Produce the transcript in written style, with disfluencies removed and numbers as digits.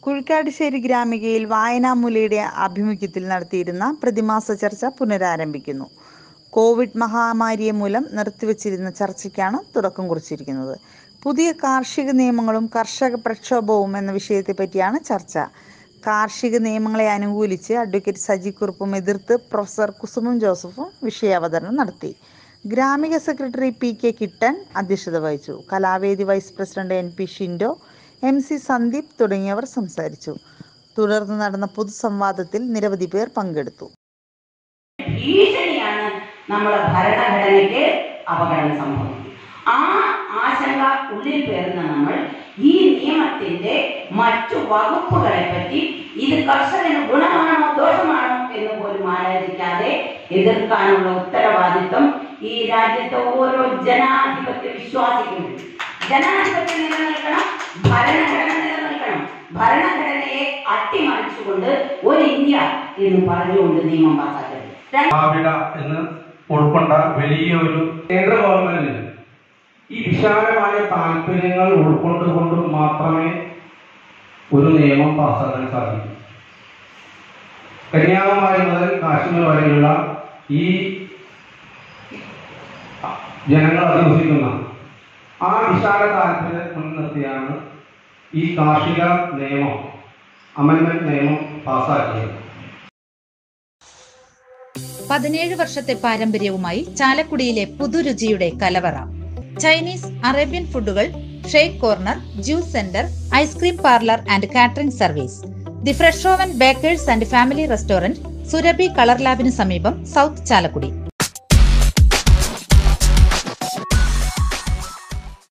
കുഴിക്കാട്ടുശ്ശേരി ഗ്രാമികയിൽ വായനാമൂലയുടെ ആഭിമുഖ്യത്തിൽ നടത്തിയിരുന്ന പ്രതിമാസ ചർച്ച പുനരാരംഭിക്കുന്നു. കോവിഡ് മഹാമാരിയെ മൂലം നിർത്തിവച്ചിരുന്ന ചർച്ചയ്ക്കാണ് തുടക്കം കുറിച്ചിരിക്കുന്നത്. പുതിയ കാർഷിക നിയമങ്ങളും കർഷക പ്രക്ഷോഭവും എന്ന വിഷയത്തെപ്പറ്റിയാണ് ചർച്ച. കാർഷിക നിയമങ്ങളെ അനുകൂലിച്ച് അഡ്വക്കേറ്റ് സജി കുറുപ്പും എതിർത്ത് പ്രൊഫസർ കുസുമം ജോസഫും വിഷയാവതരണം നടത്തി. Gramika secretary P K. കിട്ടൻ അധ്യക്ഷത വഹിച്ചു. Kalavedi vice president NP Shindo, MC Sandeep തുടങ്ങിയവർ സംസാരിച്ചു. തുടർന്ന് നടന്ന പൊതുസംവാദത്തിൽ നിരവധി പേർ പങ്കെടുത്തു. ഭീഷണിയാണ് നമ്മുടെ ഭരണഘടനയ്ക്ക് അപകടം സംഭവിക്കുന്നത്. ആ ആശങ്ക ഉള്ളിൽ പേരുന്ന നമ്മൾ ഈ നിയമത്തിന്റെ മറ്റു വകുപ്പുകളെ പറ്റി ഇത് കർഷകന് ഗുണമാണോ ദോഷമാണോ എന്ന് പോലും ആലോചിക്കാതെ എതിർക്കാനുള്ള ഉത്തരവാദിത്വം ഈ രാജ്യത്തെ ഓരോ ജനാധിപത്യ വിശ്വാസിക്കുന്നുണ്ട്. ജനാധിപത്യം നിലനിൽക്കണം, ഭരണഘടന നിലനിൽക്കണം. ഭരണഘടനയെ അട്ടിമറിച്ചുകൊണ്ട് ഒരു ഇന്ത്യ എന്ന് പറഞ്ഞുകൊണ്ട് നിയമം പാസാക്കരുത്. എന്ന് ഉൾക്കൊണ്ട വലിയ ഒരു കേന്ദ്ര ഗവൺമെന്റിന് ഈ വിശാലമായ താല്പര്യങ്ങൾ ഉൾക്കൊണ്ടുകൊണ്ട് മാത്രമേ ഒരു നിയമം പാസാക്കാൻ സാധിക്കൂ. കന്യാകുമാരി മുതൽ കാശ്മീർ വരെയുള്ള ഈ ജനങ്ങൾ അധിവസിക്കുന്ന ആ വിശാല താല്പര്യം മുൻനിർത്തിയാണ് ഈ കാർഷിക നിയമം അമെൻമെന്റ് നിയമം പാസാക്കിയത്. 17 വർഷത്തെ പാരമ്പര്യവുമായി ചാലക്കുടിയിലെ പുതുരുചിയുടെ കലവറ. ചൈനീസ്, അറേബ്യൻ ഫുഡുകൾ, shake corner, juice centre, ice cream parlour and catering service. The fresh oven bakers and family restaurant, Surabhi colour ലാബിന് സമീപം, സൗത്ത് ചാലക്കുടി.